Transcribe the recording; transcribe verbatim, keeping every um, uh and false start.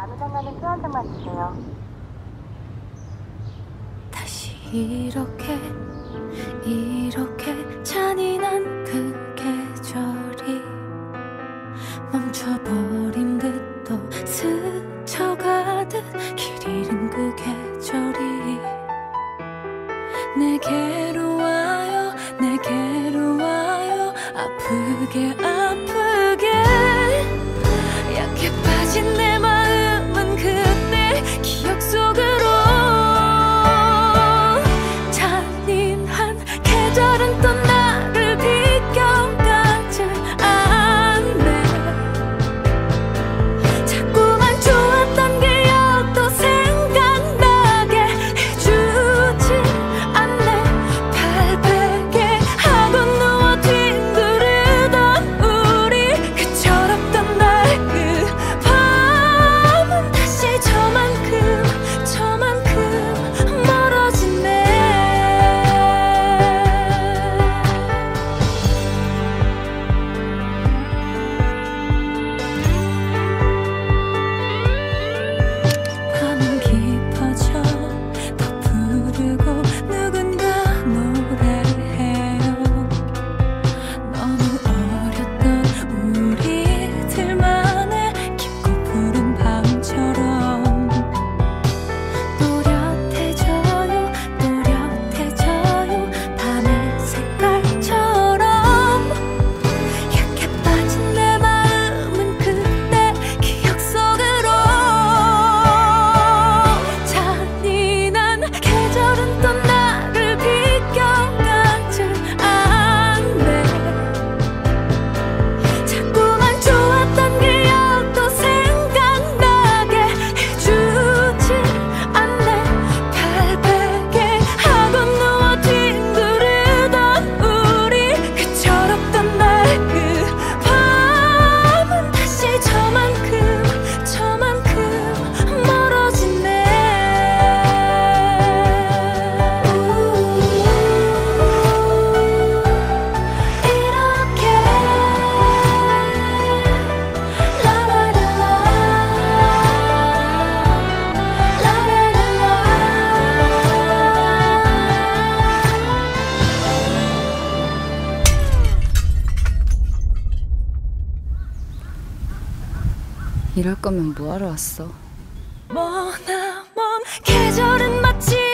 아무 상관은 표 한 장만 주세요. 다시 이렇게 이렇게 잔인한 그 계절이 멈춰버린 듯 또 스쳐가듯 길 잃은 그 계절이 내게로 와요 내게로 와요 아프게 아프게 약해 빠진 내 마음은 그때 기억 속으로 잔인한 계절은 또 나를 비껴가지 않네 자꾸만 좋았던 기억도 생각나게 해주지 않네 발베개 하고 누워 뒹구르던 우리 그 철없던 날 그 밤은 다시 저만큼 저만큼 멀어지네 밤은 깊어져 더 부르고 누군가 노래해요 너무 어렸던 우리들만의 깊고 푸른 밤처럼 또렷해져요 또렷해져요 밤의 색깔처럼 약해 빠진 내 마음은 그때 기억 속으로 잔인한 계절은 또 나를 비껴가지 않네 자꾸만 좋았던 기억도 생각나게 해주지 않네 발베개 하고 누워 뒹구르던 우리 그 철없던 날 그 밤은 다시 저만큼 저만큼 멀어지네 이렇게 라라라라 이럴 거면 뭐하러 왔어? 머나먼 계절은 마치